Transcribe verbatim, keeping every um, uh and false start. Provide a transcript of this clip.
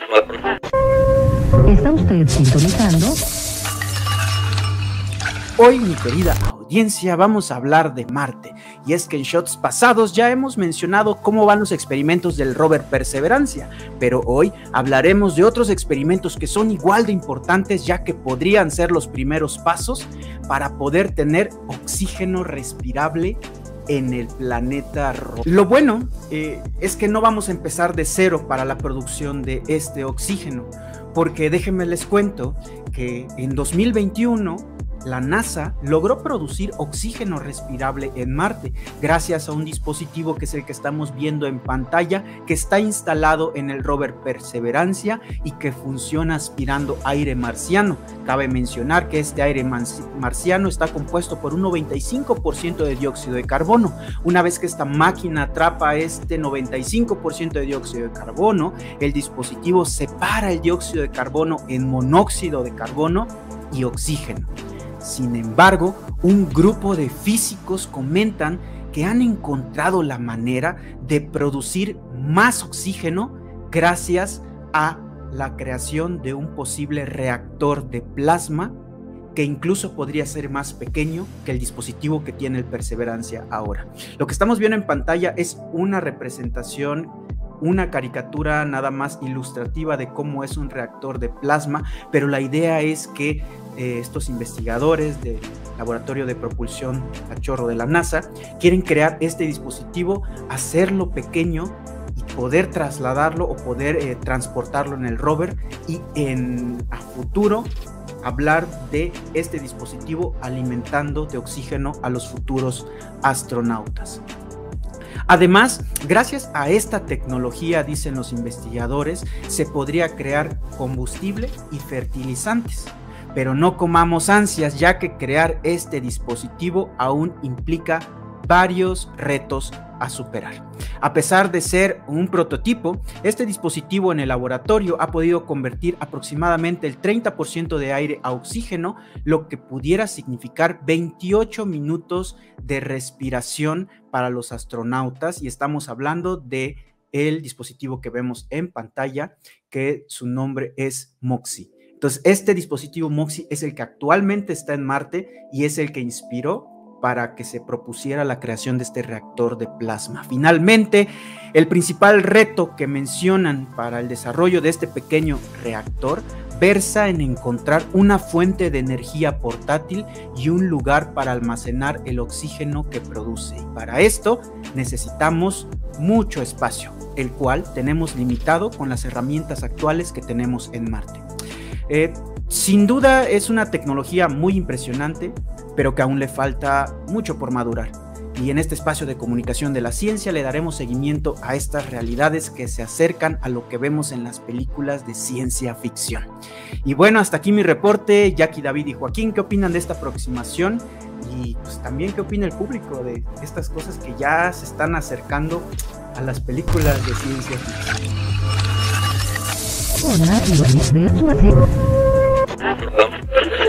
Está usted sintonizando. Hoy, mi querida audiencia, vamos a hablar de Marte. Y es que en shots pasados ya hemos mencionado cómo van los experimentos del rover Perseverancia, pero hoy hablaremos de otros experimentos que son igual de importantes, ya que podrían ser los primeros pasos para poder tener oxígeno respirable en el planeta rojo. Lo bueno eh, es que no vamos a empezar de cero para la producción de este oxígeno, porque déjenme les cuento que en dos mil veintiuno la NASA logró producir oxígeno respirable en Marte gracias a un dispositivo que es el que estamos viendo en pantalla, que está instalado en el rover Perseverancia y que funciona aspirando aire marciano. Cabe mencionar que este aire marciano está compuesto por un noventa y cinco por ciento de dióxido de carbono. Una vez que esta máquina atrapa este noventa y cinco por ciento de dióxido de carbono, el dispositivo separa el dióxido de carbono en monóxido de carbono y oxígeno. Sin embargo, un grupo de físicos comentan que han encontrado la manera de producir más oxígeno gracias a la creación de un posible reactor de plasma que incluso podría ser más pequeño que el dispositivo que tiene el Perseverancia ahora. Lo que estamos viendo en pantalla es una representación, una caricatura nada más ilustrativa de cómo es un reactor de plasma, pero la idea es que eh, estos investigadores del Laboratorio de Propulsión a Chorro de la NASA quieren crear este dispositivo, hacerlo pequeño y poder trasladarlo o poder eh, transportarlo en el rover y en a futuro hablar de este dispositivo alimentando de oxígeno a los futuros astronautas. Además, gracias a esta tecnología, dicen los investigadores, se podría crear combustible y fertilizantes. Pero no comamos ansias, ya que crear este dispositivo aún implica varios retos a superar. A pesar de ser un prototipo, este dispositivo en el laboratorio ha podido convertir aproximadamente el treinta por ciento de aire a oxígeno, lo que pudiera significar veintiocho minutos de respiración para los astronautas, y estamos hablando de el dispositivo que vemos en pantalla, que su nombre es MOXIE. Entonces, este dispositivo MOXIE es el que actualmente está en Marte y es el que inspiró para que se propusiera la creación de este reactor de plasma. Finalmente, el principal reto que mencionan para el desarrollo de este pequeño reactor versa en encontrar una fuente de energía portátil y un lugar para almacenar el oxígeno que produce. Y para esto necesitamos mucho espacio, el cual tenemos limitado con las herramientas actuales que tenemos en Marte. Eh, sin duda es una tecnología muy impresionante, pero que aún le falta mucho por madurar. Y en este espacio de comunicación de la ciencia le daremos seguimiento a estas realidades que se acercan a lo que vemos en las películas de ciencia ficción. Y bueno, hasta aquí mi reporte. Jackie, David y Joaquín, ¿qué opinan de esta aproximación? Y pues también, ¿qué opina el público de estas cosas que ya se están acercando a las películas de ciencia ficción? Hola,